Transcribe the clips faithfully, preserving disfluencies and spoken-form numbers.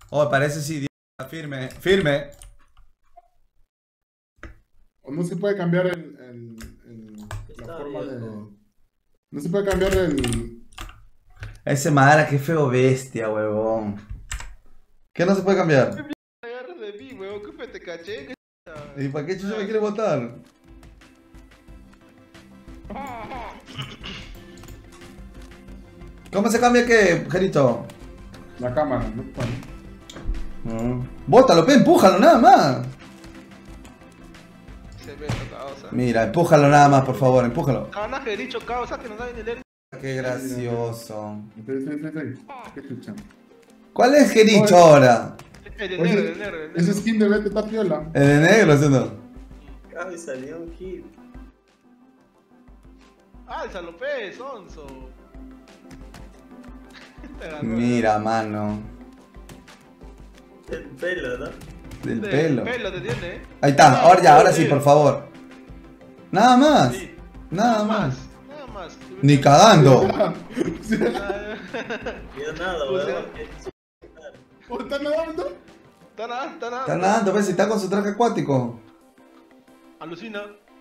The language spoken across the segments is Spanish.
Oh, parece sí, Dios, firme, firme. O no se puede cambiar el, el, el- la forma de... No se puede cambiar el... Ese Madara, qué feo bestia, huevón. ¿Qué no se puede cambiar? Agarras de mí, weón, ¿qué fue? Te caché. ¿Y para qué chucho me quiere botar? ¿Cómo se cambia qué, Gerito? La cámara, ¿no? Bueno. Mm. Bótalo, pe, empújalo nada más. Se ve esta causa. Mira, empújalo nada más, por favor, empújalo. Ganaje de dicho causa que nos da dinero. Qué gracioso. Sí, sí, sí, sí. Qué chucha. ¿Cuál es Gericho ahora? El de Oye, negro, el de negro, el de ese negro. skin de Vete está piola. El de negro, ¿sí o no? Ah, me salió un hit. Álzalo, pe, sonso. Te ganó. Mira, mano. El pelo, ¿no? Del Del pelo. pelo te tiene, eh. Ahí está, ahora ya, ahora sí, por favor. Nada más. Sí. Nada más. Nada más. Ni cagando. Sí. Yo nada, O sea, weón. ¿O está nadando? Está nada, está nada. Está nadando, ves si está con su traje acuático. Alucina.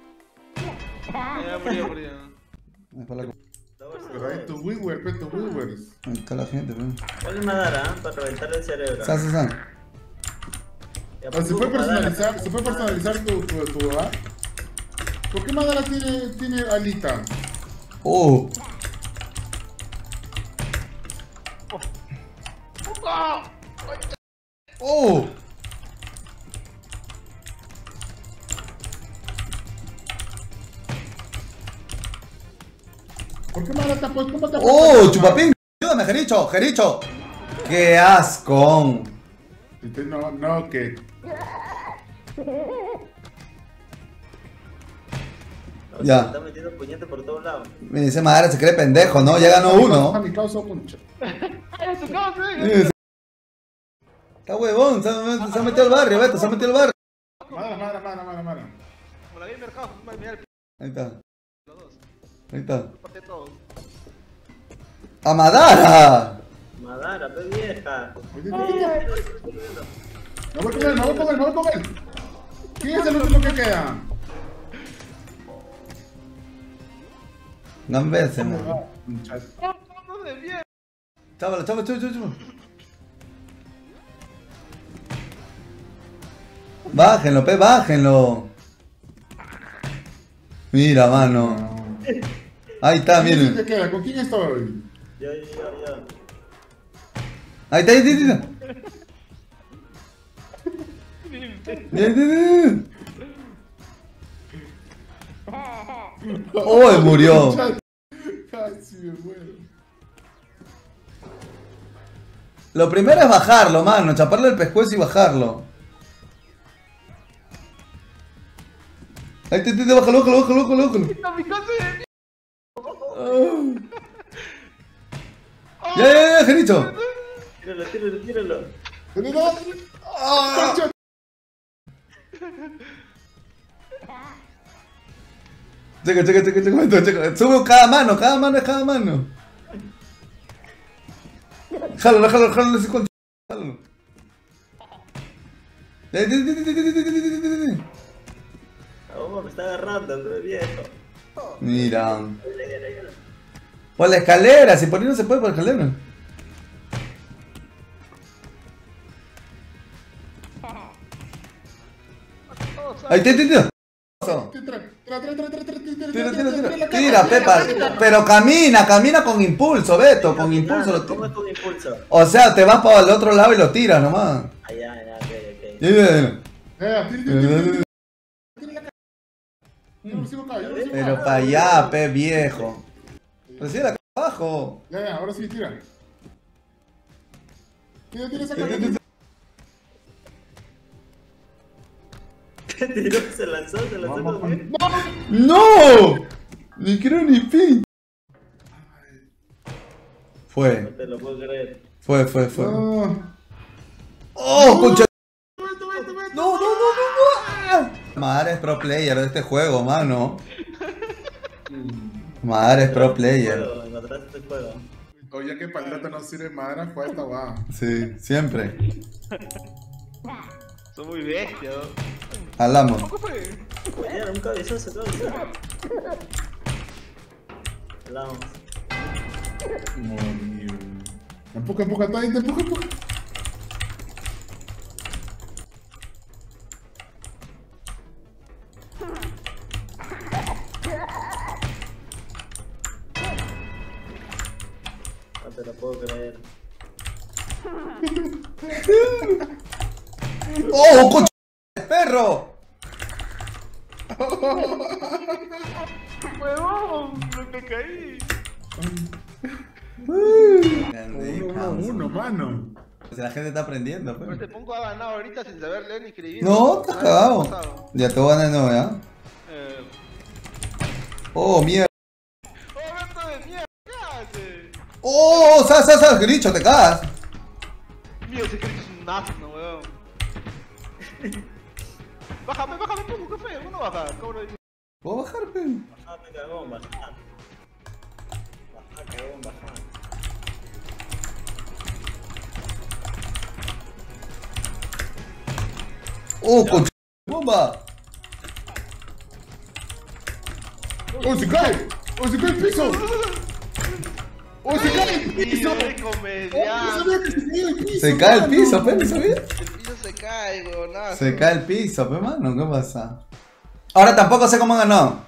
Ya murió, murió. Ahí está la, Pero ahí tu Wiwer, pe, tu Wiwers. ahí está la gente, pues. ¿Cuál es Madara, ah? Para reventarle el cerebro. San, san, san. Ya, Ah, ¿Se pum, puede Madara. personalizar, ¿se puede personalizar tu, tu, tu hogar? ¿Por qué Madara tiene, tiene alita? Oh. Oh. ¿Por qué Madara está pues? ¿Cómo te Oh, chupapín. Ayúdame, Jericho, Jericho. Qué asco. Entonces, no, no, que... No, Ya. Se está metiendo puñete por todos lados. Me dice Madara, se cree pendejo, ¿no? Ya ganó uno. A mi causa, concha. ¡Ay, su causa, eh! Está huevón, se ha, se ha metido al barrio, Beto, se ha metido al barrio. Madara, Madara, Madara, Madara, Madara. Por la Gamer House, mira el p. Ahí está, Los dos. ahí está. Parte todo. ¡A Madara! Madara, pe vieja. Oye, oye, oye. Me voy con él, me voy con él, me voy con él. ¿Quién es el último que queda? No veces, man. Muchacho. ¡No de bien! Chávala, chávala, chávala, chávala. Bájenlo, pe, bájenlo. Mira, mano. Ahí está, ¿Quién es el que miren. queda? ¿Con quién estoy? Ya, ya, ya, ya. Ahí está, ahí está, ahí está. Ahí está, ahí está. ¡Oh, murió! Muchacho. Casi me muero. Lo primero es bajarlo, mano. Chaparle el pescuezo y bajarlo. Ahí te, te, te, bájalo, bájalo, bájalo, bájalo, bájalo. ¡No, mi casa de Ah. Ya, ya, ya, Jericho. Tíralo, tíralo, tíralo. ¡Pero no! Ah. ¡Concha! Checa, checa, checa, checa, checa, checa. Sube cada mano, cada mano es cada mano. Jálalo, jálalo, jálalo ese concha. Jálalo. Ya, ya, ya, ya, ya, ya, ya, ya, ya. Oh, me está agarrando, pe viejo. Mira. Por la escalera, si por ahí no se puede por la escalera. Ahí, tira, tira, tira. Tira, tira, tira, tira, tira, tira, tira, Tira, tira, tira, tira, tira. Tira, Pepa. Pero camina, camina con impulso, Beto. Con impulso lo ¿Cómo es tiras. con impulso? O sea, te vas para el otro lado y lo tiras nomás. Ah, ya, ya, ok, ok. Ya, ya, ya. Eh, tira, tira, tira, tira. Tira la cara. Yo no recibo acá, yo no recibo Pero acá. para allá, pe viejo. Recibe acá abajo. Ya, ya, ahora sí, tira. Tira, tira, saca. Tira, tira, ¿Qué tiró? Se lanzó, se lanzó Vamos con con... ¡No! Ni quiero ni pin. Fue, No te lo puedo creer. fue, fue, fue. No. ¡Oh, concha! Vete, vete, vete. ¡No, no, no, no, no! Madara es pro player de este juego, mano. Madara es pro player. Juego, encontraste este juego. Oye, ya que Paleta no sirve madera, juega esta va. Sí, siempre. Son muy bestias. Hablamos. ¿Cómo fue? Era un cabezazo, cabezazo. Hablamos. Morir. Empuja, empuja, está ahí, te empuja, empuja. No te lo puedo creer. ¡Oh, coche! ¡Perro! ¡Huevón! ¡Me caí! Uno, uno, uno, mano. Si la gente está aprendiendo, Pero pues. te pongo a ganar ahorita sin saber leer ni escribir. No, estás cagado. Ya te voy a ganar de nuevo, ¿ya? Eh... Oh, mierda. ¡Oh, gato de mierda! ¿Qué haces? Oh, sal, sal, sal, gricho, te cagas. Mío, ese Chris es un asno, weón. Bájame, bájame un poco, ¿qué fue? Uno baja, cabrón. ¿Puedo bajar, pe? Bajate, cagón, bajate. Bajate, cagón, bajate. Oh, coche. Bomba. ¡Oh, se cae! ¡Oh, se cae el piso! ¡Oh, se cae el piso! Tío, de ¡Oh, no comediante. sabía que se caía el piso! Se cae el mano! piso, pe, ¿no sabías? El piso se cae, weón. Se cae el piso, pe, mano, ¿qué pasa? Ahora tampoco sé cómo ganó.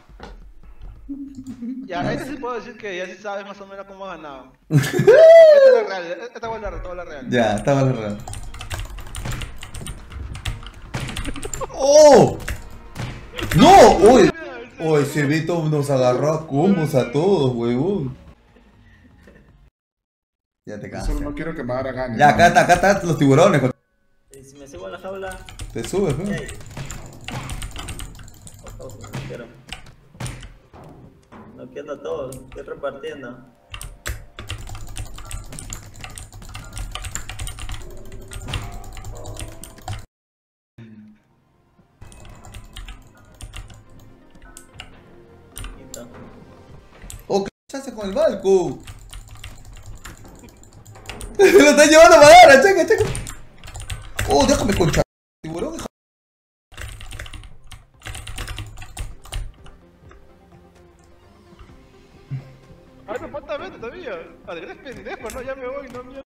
Ya, este sí puedo decir que ya sí sabes más o menos cómo ha ganado. Esta es la real, esta es la real, esta es la real. Ya, estaba la real. ¡Oh! ¡No! ¡Uy! ¡Uy! Ese Vito nos agarró a combos a todos, huevón. Ya te cansas. Solo no quiero que Madara gane. Ya, acá está, acá están los tiburones. co- Y si me subo a la jaula. Te subes, pe. ¡Ey! Ojo, ojo, no quiero. No quiero a todos, estoy repartiendo. Listo. Oh, ¿qué haces con el balco? Lo están llevando a Madara, checa, checa. Oh, déjame concha. Tiburón, deja- Ah, no falta vete todavía. Vale, eres pendejo, no, ya me voy, no mierda.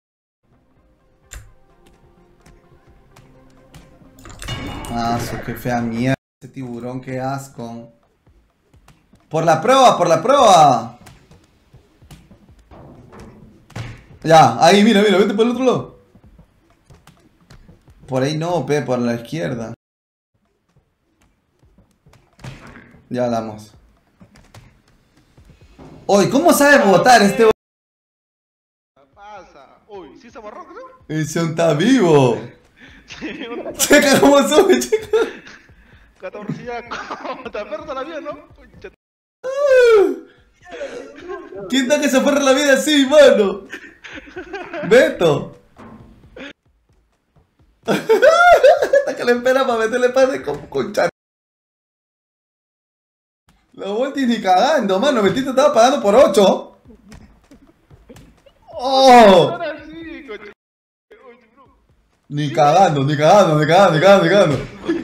Ah, su, qué fea mierda. Ese tiburón, qué asco. Por la prueba, por la prueba. Ya, ahí, mira, mira, vete por el otro lado. Por ahí no, pe, por la izquierda. Ya damos. Uy, ¿cómo sabe botar este? ¿Qué pasa? Uy, ¿sí se borró, creo? Ese está vivo. Sí, una Checa cómo sube, checa. catorcilla cota, perro de la vida, ¿no? Concha. ¿Quién está que se aferra la vida así, mano? Beto. Hasta que le espera para meterle padre con, con chat. La voltis ni cagando, mano. Betito estaba pagando por ocho. ¡Oh! Ahora sí, concha. Uy, bro. Ni cagando, ni cagando, ni cagando, ni cagando, ni cagando.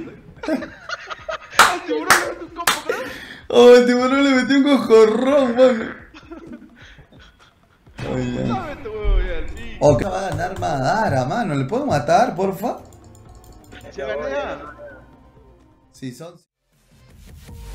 Ay, tiburón, es tu compo, creo. Oh, el tiburón le metió un cojorrón, mano. Ay, ya. Dame tu huevo ya, sí. Oh, ¿qué va a ganar Madara, mano? ¿Le puedo matar, porfa? Se gané. Sí, son...